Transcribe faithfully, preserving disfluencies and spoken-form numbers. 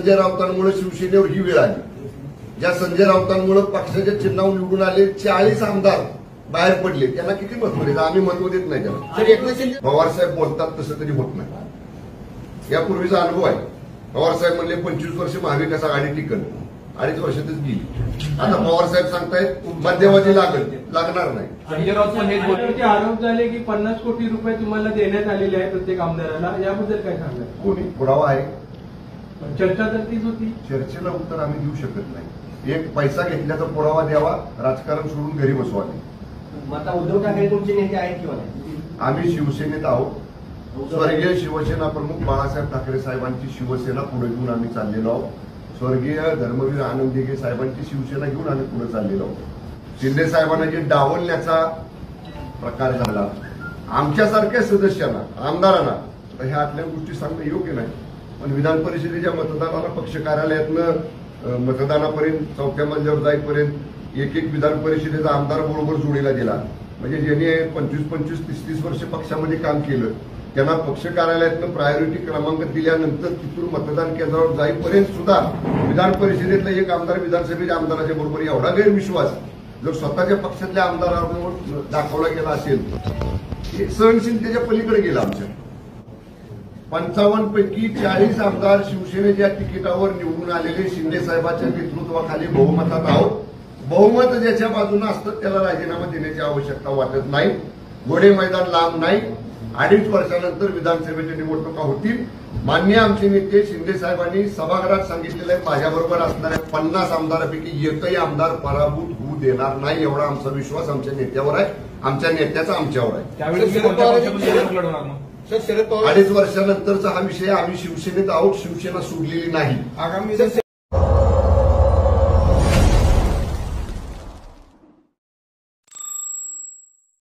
संजय राऊतांमुळे शिवसेनेवर ही वेळ आली, ज्या संजय राऊतांमुळे पक्षाच्या चिन्हावर निवडून आले चाळीस आमदार बाहेर पडले, त्यांना किती महत्व देत? आम्ही महत्व देत नाही त्याला. पवारसाहेब बोलतात तसं तरी होत नाही. यापूर्वीचा अनुभव आहे. पवारसाहेब म्हणले पंचवीस वर्ष महाविकास आघाडी टिकल, अडीच वर्षातच गेली. आता पवारसाहेब सांगतायत मध्यवर्ती लागल, लागणार नाही. संजय राऊत पण हे आरोप झाले की पन्नास कोटी रुपये तुम्हाला देण्यात आलेले आहे प्रत्येक आमदाराला, याबद्दल काय सांगणार? कोणी पुरावा आहे? चर्चा तर तीच होती. चर्चेला उत्तर आम्ही देऊ शकत नाही. एक पैसा घेतल्याचा पुरावा द्यावा, राजकारण सोडून घरी बसवा. आता उद्धव ठाकरे तुमचे नेते आहेत किंवा नाही? आम्ही शिवसेनेत आहोत. स्वर्गीय शिवसेना प्रमुख बाळासाहेब ठाकरे साहेबांची शिवसेना पुढे घेऊन आम्ही चाललेलो आहोत. स्वर्गीय धर्मवीर आनंद दिघे साहेबांची शिवसेना घेऊन आम्ही पुढे चाललेलो आहोत. शिंदे साहेबांना जे डावलण्याचा प्रकार झाला आमच्यासारख्या सदस्यांना, आमदारांना, तर ह्या आतल्या गोष्टी सांगणं योग्य नाही. पण विधान परिषदेच्या मतदानाला पक्ष कार्यालयातनं मतदानापर्यंत चौथ्या मजल्यावर जाईपर्यंत एक एक विधान परिषदेचा आमदार बरोबर जोडीला गेला. म्हणजे ज्यांनी पंचवीस पंचवीस तीस तीस वर्ष पक्षामध्ये काम केलं त्यांना पक्ष कार्यालयातनं प्रायोरिटी क्रमांक दिल्यानंतर तिथून मतदान केंद्रावर जाईपर्यंत सुद्धा विधान परिषदेतला एक आमदार विधानसभेच्या आमदाराच्या बरोबर एवढा गैरविश्वास जर स्वतःच्या पक्षातल्या आमदारांवर दाखवला गेला असेल, हे सहनशीलतेच्या पलीकडे गेला. आमच्या पंचावन्न पैकी चाळीस आमदार शिवसेनेच्या तिकिटावर निवडून आलेले शिंदे साहेबांच्या नेतृत्वाखाली बहुमतात आहोत. बहुमत ज्याच्या बाजूने असतं त्याला राजीनामा देण्याची आवश्यकता वाटत नाही. घोडे मैदान लांब नाही. अडीच वर्षानंतर विधानसभेच्या निवडणुका होतील. मान्य आमचे नेते शिंदे साहेबांनी सभागृहात सांगितलेलं आहे, माझ्याबरोबर असणाऱ्या पन्नास आमदारांपैकी एकही आमदार पराभूत होऊ देणार नाही, एवढा आमचा विश्वास आमच्या नेत्यावर आहे, आमच्या नेत्याचा आमच्यावर आहे. अडीच वर्षानंतरचा हा विषय. आम्ही शिवसेनेत आहोत, शिवसेना सोडलेली नाही. आगामी